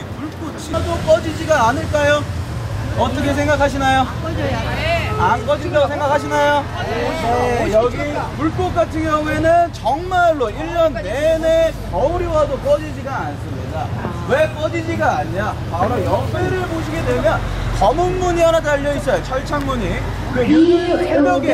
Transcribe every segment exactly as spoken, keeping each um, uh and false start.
불꽃이 또 꺼지지가 않을까요? 어떻게 생각하시나요? 안 꺼진다고 생각하시나요? 네, 여기 불꽃 같은 경우에는 정말로 일 년 내내 겨울이 와도 꺼지지가 않습니다. 왜 꺼지지가 않냐? 바로 옆에를 보시게 되면 검은 문이 하나 달려 있어요. 철창문이. 그 새벽에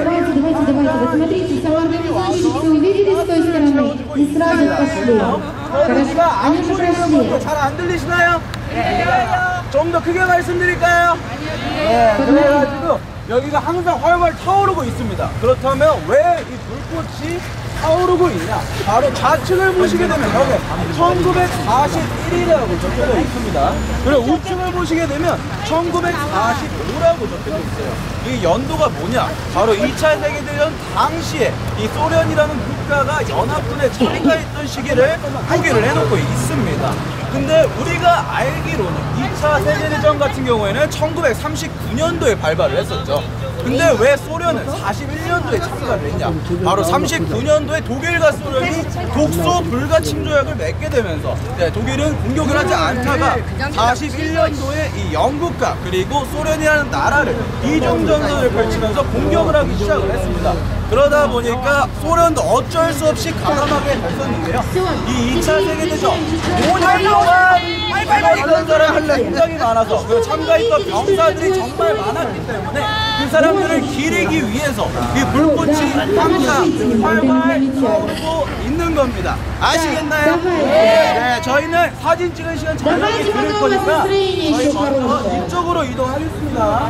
꺼지지가 안 보이는 것도 잘 안 들리시나요? 좀 더 크게 말씀드릴까요? 네, 그래가지고 여기가 항상 활활 타오르고 있습니다. 그렇다면 왜 이 불꽃이 타오르고 있냐? 바로 좌측을 보시게 되면 여기 천구백사십일이라고 적혀져 있습니다. 그리고 우측을 보시게 되면 천구백사십오라고 적혀져 있어요. 이 연도가 뭐냐? 바로 이 차 세계대전 당시에 이 소련이라는 국가가 연합군에 참가했던 시기를 표기를 해놓고 있습니다. 근데 우리가 알기로는 이 차 세계대전 같은 경우에는 천구백삼십구 년도에 발발을 했었죠. 근데 왜 소련은 사십일 년도에 참가를 했냐? 바로 삼십구 년도에 독일과 소련이 독소 불가침 조약을 맺게 되면서 네, 독일은 공격을 하지 않다가 사십일 년도에 이 영국과 그리고 소련이라는 나라를 이중전선을 펼치면서 공격을 하기 시작을 했습니다. 그러다 보니까 소련도 어쩔 수 없이 가담하게 됐었는데요. 이 이 차 세계대전 오 년 동안 빨리 건설을 할 굉장히 많아서 그 참가했던 병사들이 정말 많았기 때문에 그 사람들을 기리기 위해서 이 불꽃이 항상 활활 타오르고 있는 겁니다. 아시겠나요? 네, 저희는 사진 찍은 시간 자유롭게 드릴 거니까 저희 먼저 이쪽으로 이동하겠습니다.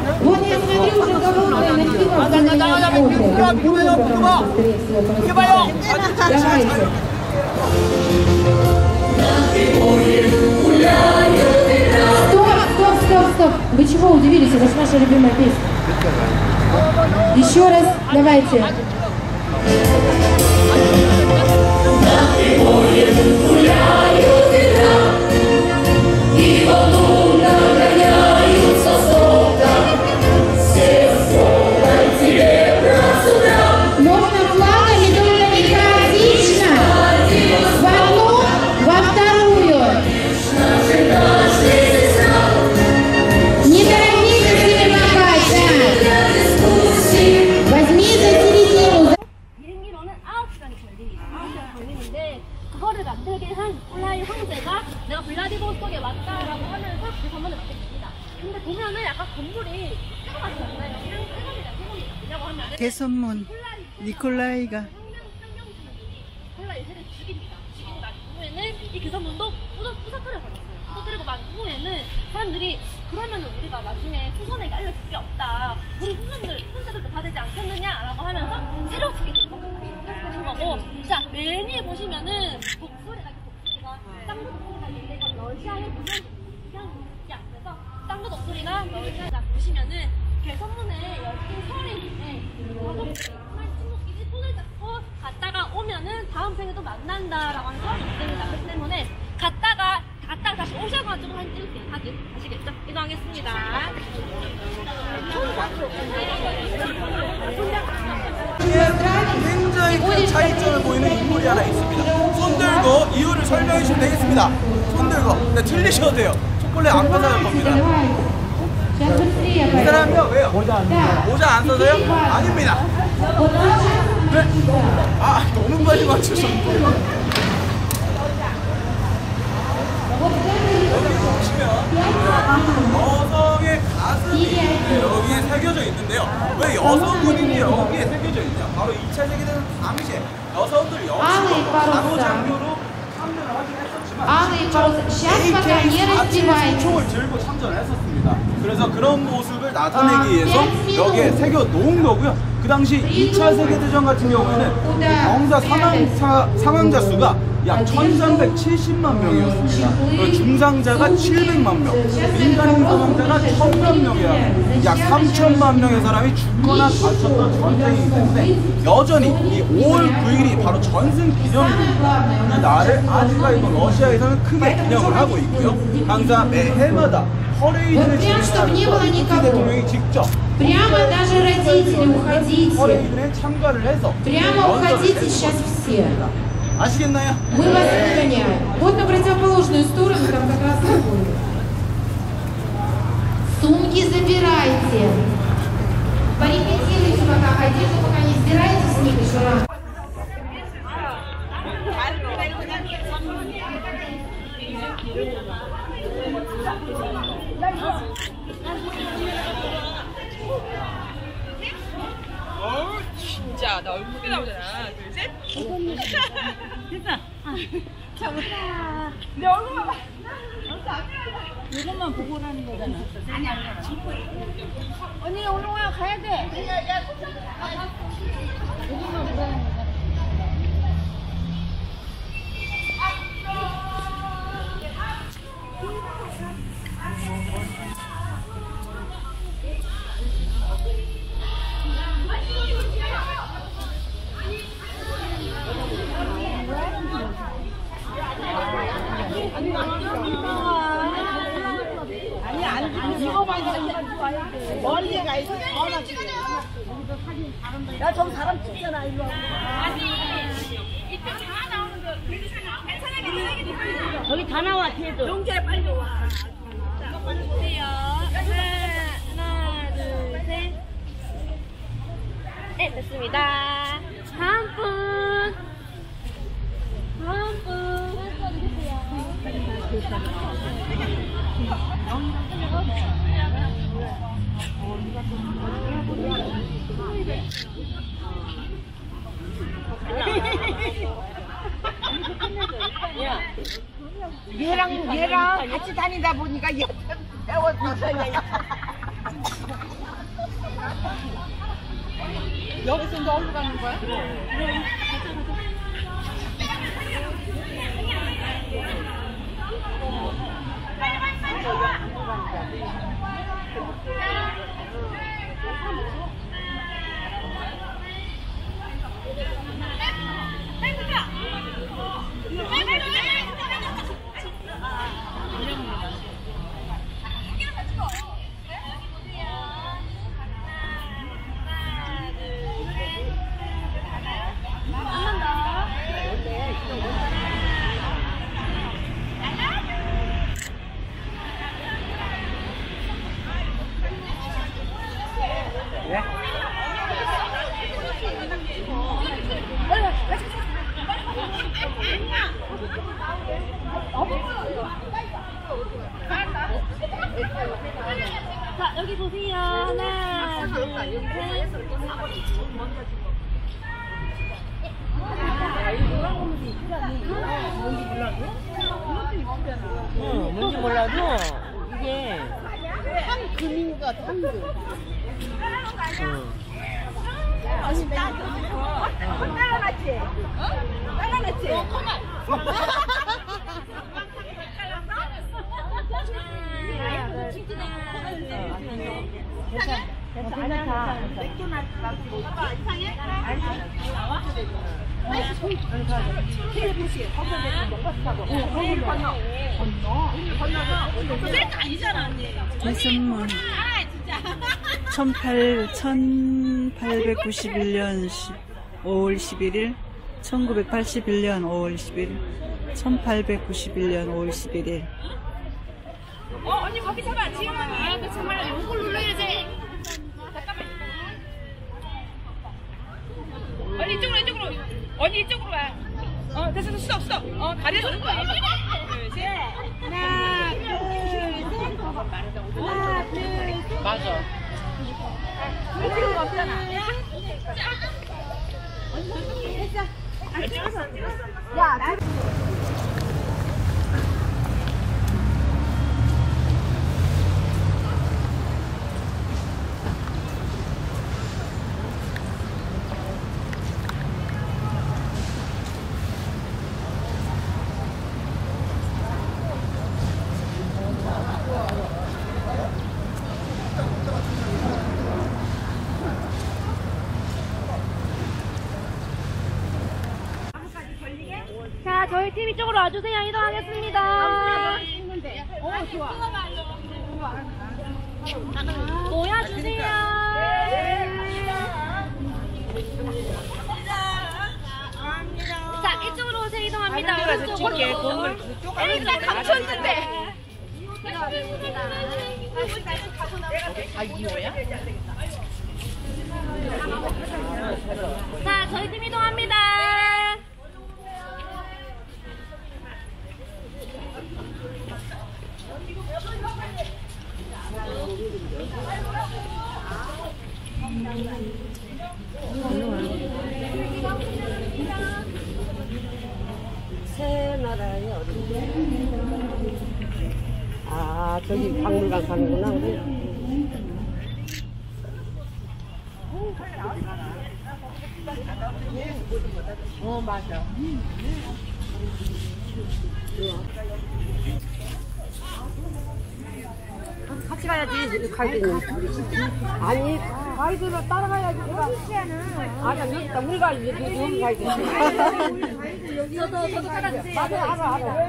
해봐요. 사진 찍은 시간 자유롭게. Стоп, стоп, стоп! Вы чего удивились? Это же наша любимая песня. Еще раз, давайте. Можно флагами только не хаотично. В одну, во вторую. Не торопитесь перемахать, да. Возьми за середину. 비행기로는 아홉 시간이 걸립니다. 아홉 시간 걸리는데 그거를 만들게 한 니콜라이 황제가 내가 블라디보스톡에 왔다라고 하면서 그 선물을 받게 됩니다. 근데 보면은 약간 건물이 새거같지 않나요? 그냥 새겁니다. 새겁니다. 왜냐고 하면은 개선문 니콜라이가 니콜라이 일 세를 죽입니다. 죽이고 난 후에는 이 개선문도 부서뜨려 버렸어요. 부서뜨리고 난 후에는 사람들이 그러면은 우리가 나중에 후손에게 알려줄 게 없다. 우리 후손들, 후손자들도 다 되지 않겠느냐라고 하면서 새로 짓게 된 겁니다. 된 거고. 자, 맨 위에 보시면은 독수리가 독수리가 쌍무 독수리가 있는데 이건 러시아의 문명이 앞에서 쌍무 독수리나 러시아가 보시면은 개선문에 여기 설이 있는데 가족들이 정말 친구끼리 손을 잡고 갔다가 오면은 다음 생에도 만난다라고 하는 설이 있습니다. 그렇기 때문에 갔다가 갔다가 다시 오셔가지고 한 찍을게요. 다들 아시겠죠? 이동하겠습니다. 굉장히 큰 차이점을 보이는 인물이 하나 있습니다. 손 들고 이유를 설명해 주시면 되겠습니다. 손 들고. 네, 틀리셔도 돼요. 초콜릿 안 받아야 겁니다. 이 사람이요? 왜요? 모자 안 써요. 모자 안 써서요? 아닙니다. 네? 아, 너무 빨리 맞추셨네요. 여기 보시면 여성의 가슴이 여기에 새겨져 있는데요. 왜 여성분이 여기에 새겨져 있냐? 바로 이 차 세계대전 당시에 여성들 역시도 간호장교로 참전을 하긴 했었지만 에이케이 사십칠 총을 들고 참전을 했었습니다. 그래서 그런 모습을 나타내기 위해서 여기에 새겨 놓은 거고요. 그 당시 이 차 세계대전 같은 경우에는 병사 사망자, 사망자 수가 약 천삼백칠십만 명이었습니다. 그리고 중상자가 칠백만 명, 민간인 사망자가 천만 명이라 약 삼천만 명의 사람이 죽거나 다쳤던 전쟁이기 때문에 여전히 이 오월 구일이 바로 전승 기념일입니다. 이 날을 아직까지도 러시아에서는 크게 기념을 하고 있고요. 항상 매해마다 퍼레이드를 진행하는 푸틴 대통령이 직접 Прямо даже родители, уходите. 퍼레이드에 참가를 해서 Прямо уходите сейчас все. 아시겠나요? Мы вас догоняем. Вот на противоположную сторону, там как раз такое. забирайте. Порепетируйте пока одежду, пока не сбираете с них еще раз. 어우 진짜 나 얼굴 크게 나오잖아. 둘 셋. 됐어. 잡았다. 내 얼굴만 봐. 이것만 보고 라는 거잖아. 아니 아니. 언니 오늘 와요 가야 돼. 이것만 보고 라는 거잖아. 아니 안 이거만 멀리 가 있어. 야저 사람 찍잖아 일로 와. 아니 이때 다 나오는 거 괜찮아 괜찮아. 저기 다 나와 뒤에도. 용재 빨리 와. 자, 빨리 보세요. 하나, 하나, 둘, 셋. 네, 됐습니다. 다음 분. 다음 분. 얘랑 얘랑 같이 다니다 보니까 얘 배웠어. 여기서 이제 어디로 가는 거야? 자, 여기 보세요. 하나, 둘, 셋. 응, 뭔지 몰라도 이게 금인가 탕금. 응. 잘라놨지? 잘라놨지? 괜찮다. 대선문 천팔백구십일 년 오월 십일일, 천구백팔십일 년 오월 십일일, 천팔백구십일 년 오월 십일일. 어, 언니 거기 잡아. 지금 언니. 그 정말 요걸 눌러야지. 잠깐만. 언니 이쪽으로 이쪽으로. 언니 이쪽으로 와. 어, 됐어, 됐어, 스톱, 스톱. 어, 다리에서 오는 거야. 둘, 셋. 하나, 둘, 셋. 하나, 둘, 셋. 맞아. 지금 없잖아. 됐어. 아, 찍었어, 찍었어. 야, 나. 자, 저희 팀 이쪽으로 와주세요. 이동하겠습니다. 어, 좋아. 모여주세요. 자, 이쪽으로 오세요. 이동합니다. 오른쪽으로. 저쪽에 건물 그쪽 에릭사 감췄는데. 이동하겠습니다. 자, 저희 팀 이동합니다. 새 나라에 어디? 아, 저기 박물관 가는구나, 우리. 어, 맞아. 같이 가야지, 가이드는. 아니, 가이드를 따라가야지. 아니, 여기다 우리가 여기 가이드. 저도, 저도 따라주세요. 맞아, 알아, 알아.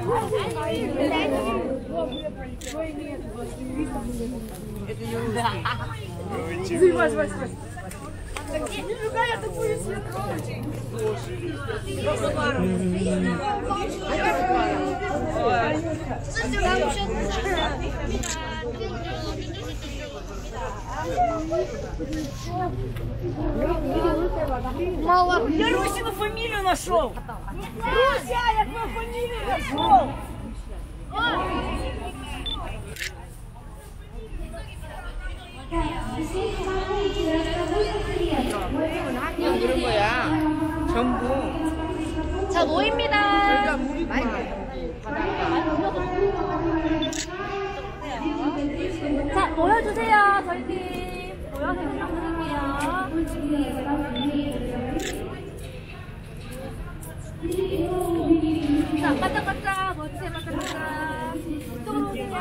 Белоруссию фамилию нашел. Руся, я твою фамилию нашел. 그런 거야. 전부. 자, 모입니다. 자, 모여주세요. 저희 팀. 모여서 부탁드릴게요. 자, 까짝까짝. 멋지게 까짝까짝. 이쪽으로 오세요.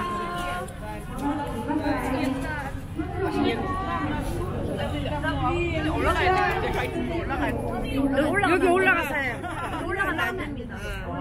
올라가야 돼. 가이드 올라가야 돼. 여기 올라가세요. 올라가면 안 됩니다.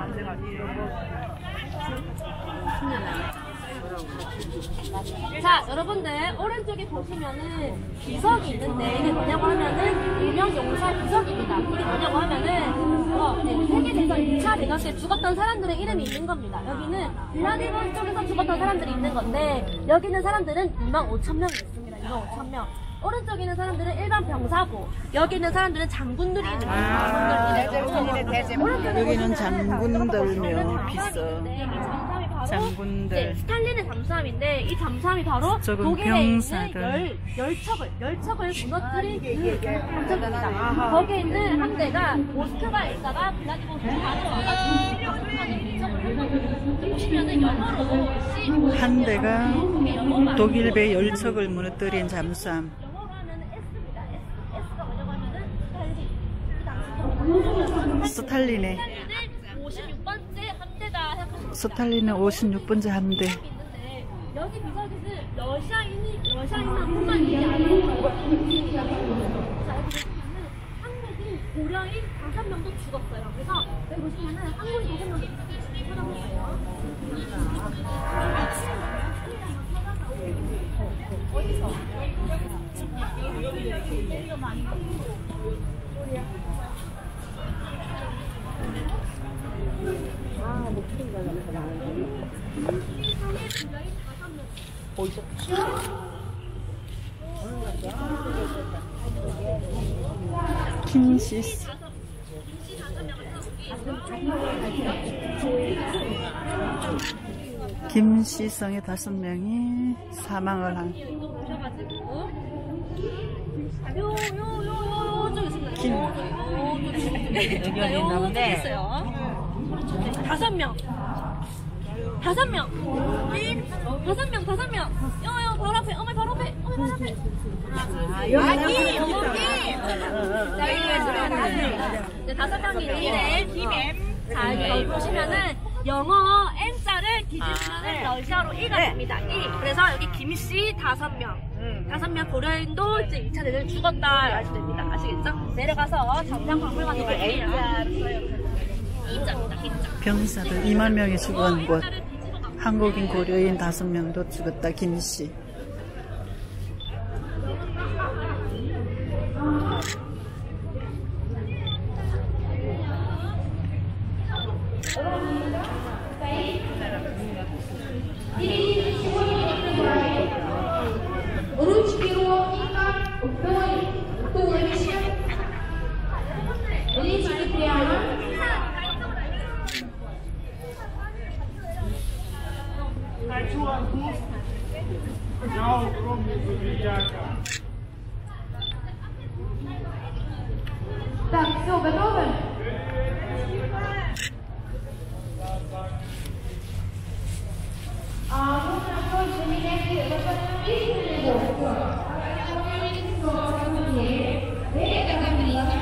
자, 여러분들 오른쪽에 보시면은 비석이 있는데 이게 뭐냐고 하면은 일명 용사 비석입니다. 이게 뭐냐고 하면은 어, 네, 세계대전 이 차 대전 때 죽었던 사람들의 이름이 있는 겁니다. 여기는 블라디보스토크 쪽에서 죽었던 사람들이 있는 건데 여기 있는 사람들은 이만 오천 명이 있습니다. 이만 오천 명. 오른쪽에 있는 사람들은 일반 병사고 여기 있는 사람들은 장군들이 있는 거예요. 여기는 장군들며 비서. 장군들. 네, 스탈린의 잠수함인데 이 잠수함이 바로 저건 독일에 병사들. 있는 열, 열척을 열척을 무너뜨린 그 함정입니다. 거기에 있는 함대가 모스크바에 있다가 블라디보스토크로 와가지고 보시면은 영어로 씨 한 대가 독일배 열척을 무너뜨린 잠수함. 영어로 하면은 S입니다. S. S가 뭐냐고 하면은 스탈린. 스탈린의 스탈린은 오십육 번째 함대다 생각하시면 스탈린의 오십육 번째 함대. 있는데 여기 비석에는 러시아인이 러시아인만뿐만이 아니고 자, 여기 보시면은 한국인 고려인 다섯 명도 죽었어요. 그래서 여기 보시면은 한국인 다섯 명도 찾아보세요. 어디서? 김시스. 김시성의 다섯 명이 사망을 한. 요요요요 저기 있습니다. 김. 여기 어디 있나 본데. 있어요. 다섯 명. 다섯 명. 김. 다섯 명. 다섯 명. 요요 바로 앞에. 어머 바로 앞에. 어머 바로 앞에. 아니 여기. 네 다섯 명이 있는데 김엠. 자 여기 보시면은 영어 N자를 뒤집으면 러시아로 이가 됩니다. 이. 그래서 여기 김씨 다섯 명. 다섯 명 고려인도 이제 이 차 대전 죽었다 아시면 됩니다. 아시겠죠? 내려가서 잠장 박물관으로 갈게요. E자입니다. E자. 병사들 이만 명이 죽은 곳. 한국인 고려인 다섯 명도 죽었다. 김씨. Так, все, готовы? А нужно только менять, вот это видите его? Это говорится.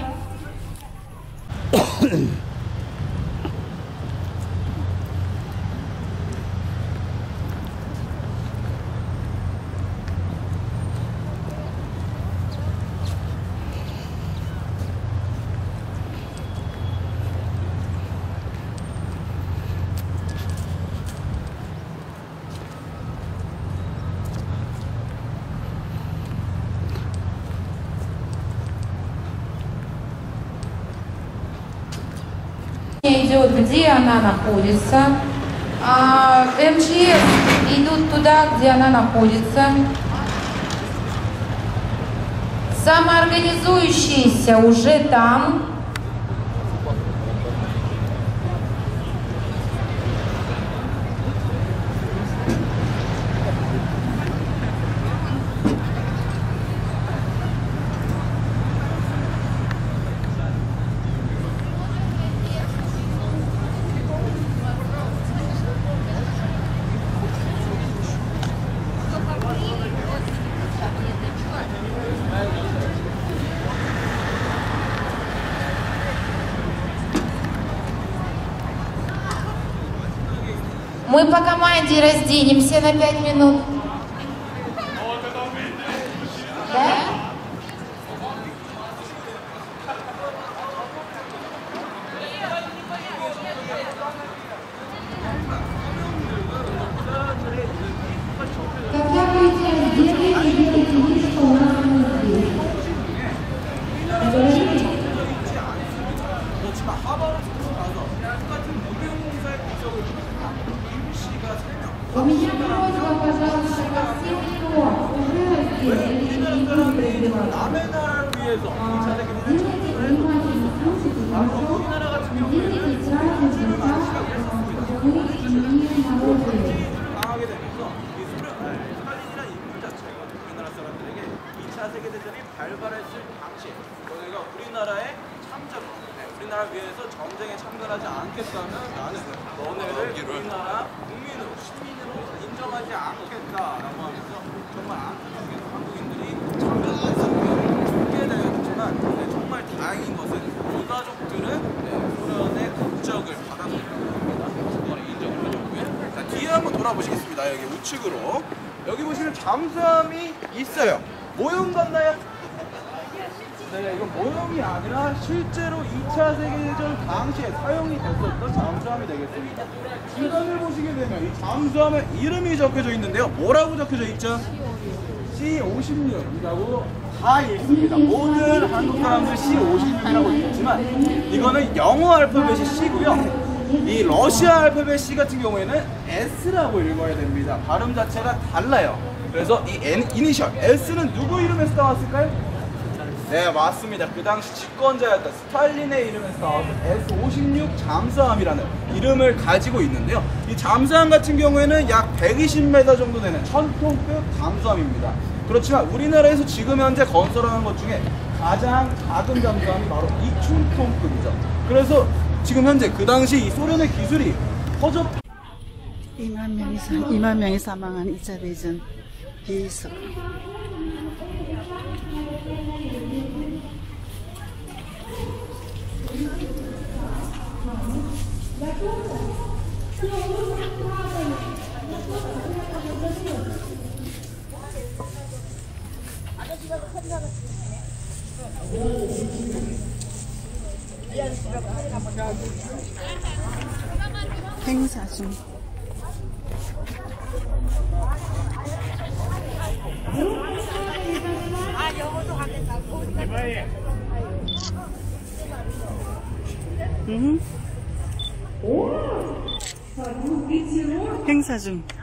Идет, где она находится. А, эм че эс идут туда, где она находится. Самоорганизующиеся уже там. Мы по команде разденемся на пять минут. Да? Когда будете раздеты, делайте вид, что у нас внутри. У меня просьба, пожалуйста, ко всем, кто уже раздел или не будет раздеваться. Делайте внимательно, слушайте хорошо, делайте правильно так, чтобы вы не народили. 우리나라 위해서 전쟁에 참가하지 않겠다면 나는 너네를 우리나라 국민으로 시민으로 인정하지 않겠다라고 하면서 정말 안타깝게 한국인들이 참가를 했었고요. 죽게 되었지만 네, 정말 다행인 것은 유가족들은 네, 소련의 국적을 받아들였다고 합니다. 그걸 인정을 해줬고요. 자, 뒤에 한번 돌아보시겠습니다. 여기 우측으로 여기 보시면 잠수함이 있어요. 모형 같나요? 네, 이건 모형이 아니라 실제로 이 차 세계대전 당시에 사용이 됐었던 잠수함이 되겠습니다. 주변을 보시게 되면 이 잠수함에 이름이 적혀져 있는데요. 뭐라고 적혀져 있죠? 씨 오십육이라고 다 읽습니다. 모든 한국 사람들 씨 오십육이라고 읽지만 이거는 영어 알파벳이 C고요. 이 러시아 알파벳 C 같은 경우에는 S라고 읽어야 됩니다. 발음 자체가 달라요. 그래서 이 N, 이니셜 S는 누구 이름에서 나왔을까요? 네, 맞습니다. 그 당시 집권자였던 스탈린의 이름에서 나와서 에스 오십육 잠수함이라는 이름을 가지고 있는데요. 이 잠수함 같은 경우에는 약 백이십 미터 정도 되는 천 톤급 잠수함입니다. 그렇지만 우리나라에서 지금 현재 건설하는 것 중에 가장 작은 잠수함이 바로 이천 톤급이죠. 그래서 지금 현재 그 당시 이 소련의 기술이 허접 이만 명이, 사, 이만 명이 사망한 이 차 대전 비석. 행사 중. 응? 행사 중.